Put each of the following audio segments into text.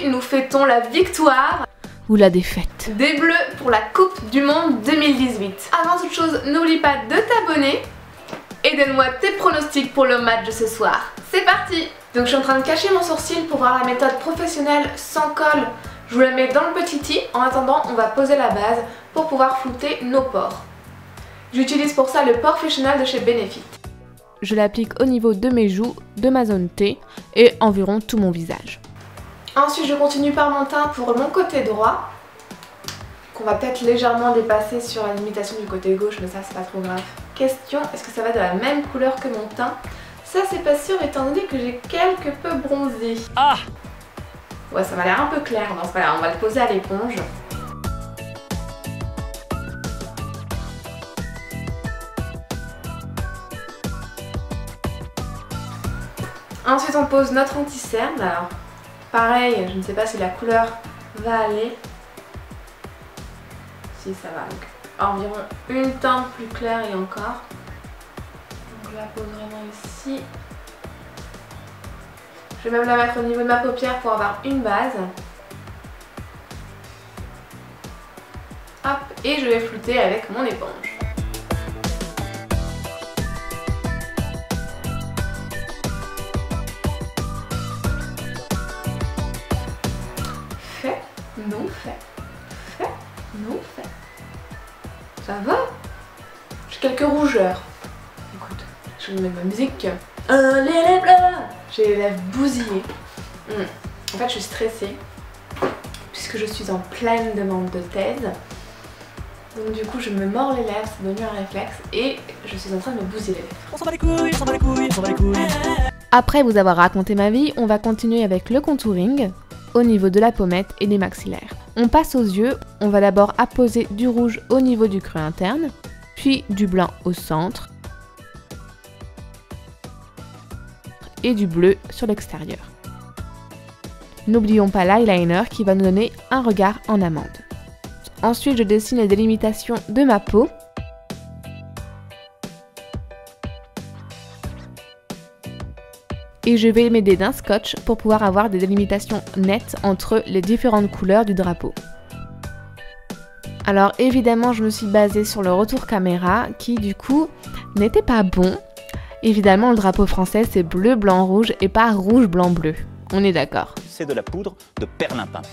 nous fêtons la victoire ou la défaite des Bleus pour la Coupe du Monde 2018. Avant toute chose, n'oublie pas de t'abonner et donne-moi tes pronostics pour le match de ce soir. C'est parti! Donc je suis en train de cacher mon sourcil pour voir la méthode professionnelle sans colle. Je vous la mets dans le petit i. En attendant, on va poser la base pour pouvoir flouter nos pores. J'utilise pour ça le Professional de chez Benefit. Je l'applique au niveau de mes joues, de ma zone T et environ tout mon visage. Ensuite, je continue par mon teint pour mon côté droit, qu'on va peut-être légèrement dépasser sur la limitation du côté gauche, mais ça c'est pas trop grave. Question, est-ce que ça va de la même couleur que mon teint? Ça c'est pas sûr étant donné que j'ai quelque peu bronzé. Ah! Ouais, ça m'a l'air un peu clair dans ce cas-là, on va le poser à l'éponge. Ensuite on pose notre anti-cerne. Alors pareil, je ne sais pas si la couleur va aller. Si ça va, donc environ une teinte plus claire et encore. Donc je la pose vraiment ici. Je vais même la mettre au niveau de ma paupière pour avoir une base. Hop, et je vais flouter avec mon éponge. Fait, non fait. Fait, non fait. Ça va? J'ai quelques rougeurs. Écoute, je vais mettre ma musique. Les bleus! J'ai les lèvres bousillées. En fait, je suis stressée puisque je suis en pleine demande de thèse. Donc du coup, je me mords les lèvres, c'est devenu un réflexe et je suis en train de me bousiller les lèvres. On s'en bat les couilles, on s'en bat les couilles, on s'en bat les couilles. Après vous avoir raconté ma vie, on va continuer avec le contouring au niveau de la pommette et des maxillaires. On passe aux yeux, on va d'abord apposer du rouge au niveau du creux interne, puis du blanc au centre et du bleu sur l'extérieur. N'oublions pas l'eyeliner qui va nous donner un regard en amande. Ensuite, je dessine les délimitations de ma peau. Et je vais m'aider d'un scotch pour pouvoir avoir des délimitations nettes entre les différentes couleurs du drapeau. Alors évidemment, je me suis basée sur le retour caméra qui du coup n'était pas bon. Évidemment, le drapeau français c'est bleu, blanc, rouge et pas rouge, blanc, bleu. On est d'accord. C'est de la poudre de perlimpinpin.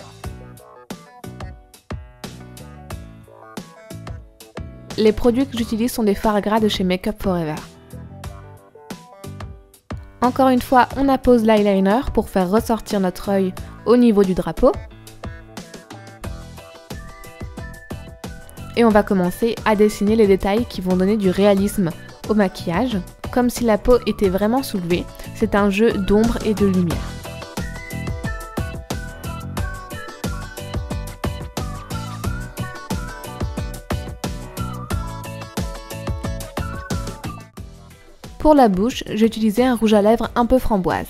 Les produits que j'utilise sont des fards gras de chez Make Up For Ever. Encore une fois, on appose l'eyeliner pour faire ressortir notre œil au niveau du drapeau. Et on va commencer à dessiner les détails qui vont donner du réalisme au maquillage, comme si la peau était vraiment soulevée. C'est un jeu d'ombre et de lumière. Pour la bouche, j'ai utilisé un rouge à lèvres un peu framboise.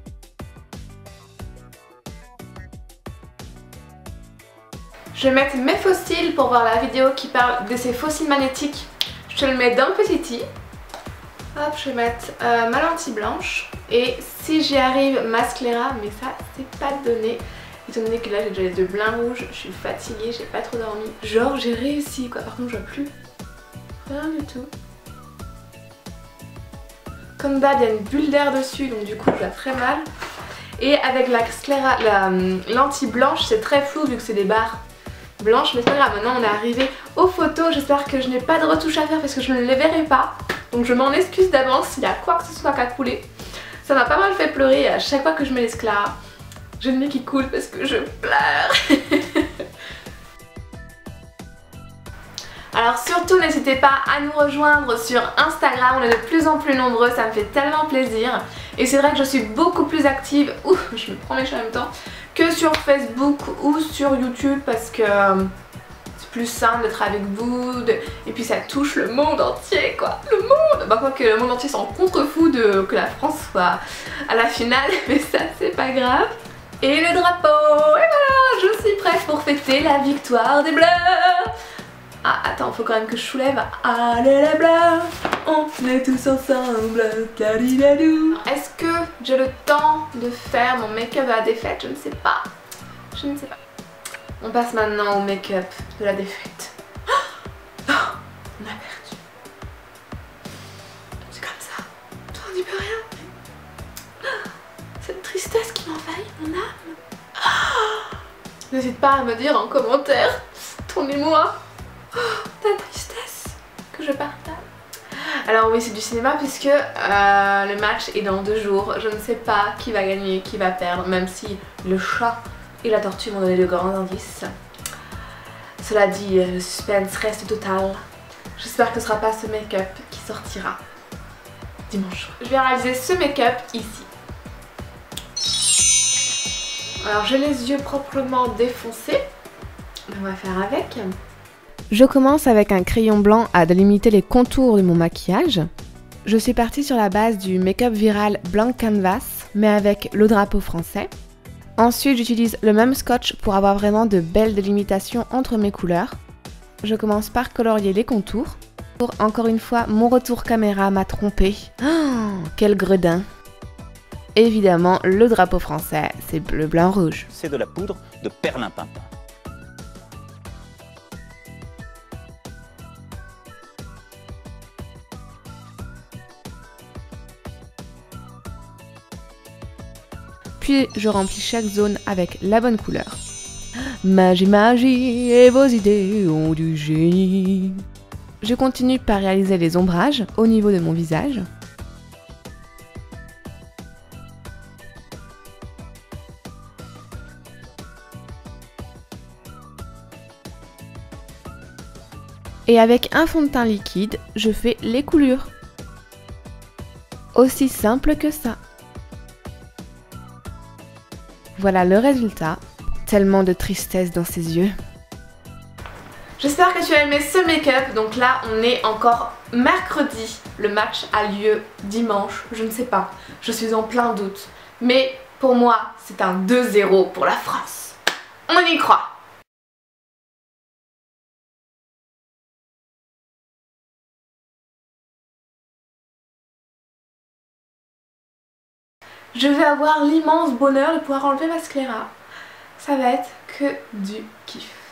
Je vais mettre mes faux cils pour voir la vidéo qui parle de ces faux cils magnétiques. Je te le mets dans le petit i. Hop, je vais mettre ma lentille blanche. Et si j'y arrive, mascara, mais ça c'est pas donné. Étant donné que là j'ai déjà les yeux blancs rouges, je suis fatiguée, j'ai pas trop dormi. Genre j'ai réussi quoi, par contre je vois plus rien du tout. Comme d'hab, il y a une bulle d'air dessus, donc du coup je vois très mal. Et avec la lentille blanche, c'est très flou vu que c'est des barres blanches. Mais c'est pas grave, maintenant on est arrivé aux photos. J'espère que je n'ai pas de retouche à faire parce que je ne les verrai pas. Donc je m'en excuse d'avance s'il y a quoi que ce soit qui a coulé. Ça m'a pas mal fait pleurer et à chaque fois que je mets l'esclare, j'ai le nez qui coule parce que je pleure. Alors surtout n'hésitez pas à nous rejoindre sur Instagram, on est de plus en plus nombreux, ça me fait tellement plaisir. Et c'est vrai que je suis beaucoup plus active, je me prends mes cheveux en même temps, que sur Facebook ou sur YouTube parce que c'est plus simple d'être avec vous, et puis ça touche le monde entier quoi, le monde. Bah quoique le monde entier s'en contrefou que la France soit à la finale, mais ça c'est pas grave. Et le drapeau, et voilà, je suis prête pour fêter la victoire des Bleus. Ah attends, faut quand même que je soulève. Allez les bleus, on est tous ensemble. Est-ce que j'ai le temps de faire mon make-up à la défaite? Je ne sais pas. Je ne sais pas. On passe maintenant au make-up de la défaite. Oh, on a perdu. C'est comme ça. On n'y peut rien. Cette tristesse qui m'envahit mon âme. Oh, n'hésite pas à me dire en commentaire ton émoi, ta tristesse que je partage. Alors oui, c'est du cinéma puisque le match est dans 2 jours. Je ne sais pas qui va gagner, qui va perdre, même si le chat et la tortue m'ont donné de grands indices. Cela dit, le suspense reste total. J'espère que ce ne sera pas ce make-up qui sortira dimanche. Je vais réaliser ce make-up ici. Alors j'ai les yeux proprement défoncés. On va faire avec. Je commence avec un crayon blanc à délimiter les contours de mon maquillage. Je suis partie sur la base du make-up viral Blank Canvas, mais avec le drapeau français. Ensuite, j'utilise le même scotch pour avoir vraiment de belles délimitations entre mes couleurs. Je commence par colorier les contours. Encore une fois, mon retour caméra m'a trompée. Oh, quel gredin! Évidemment, le drapeau français, c'est bleu, blanc, rouge. C'est de la poudre de perlimpinpin. Puis je remplis chaque zone avec la bonne couleur. Magie, magie, et vos idées ont du génie. Je continue par réaliser les ombrages au niveau de mon visage. Et avec un fond de teint liquide, je fais les coulures. Aussi simple que ça. Voilà le résultat. Tellement de tristesse dans ses yeux. J'espère que tu as aimé ce make-up. Donc là, on est encore mercredi. Le match a lieu dimanche. Je ne sais pas. Je suis en plein doute. Mais pour moi, c'est un 2-0 pour la France. On y croit. Je vais avoir l'immense bonheur de pouvoir enlever ma scléra. Ça va être que du kiff.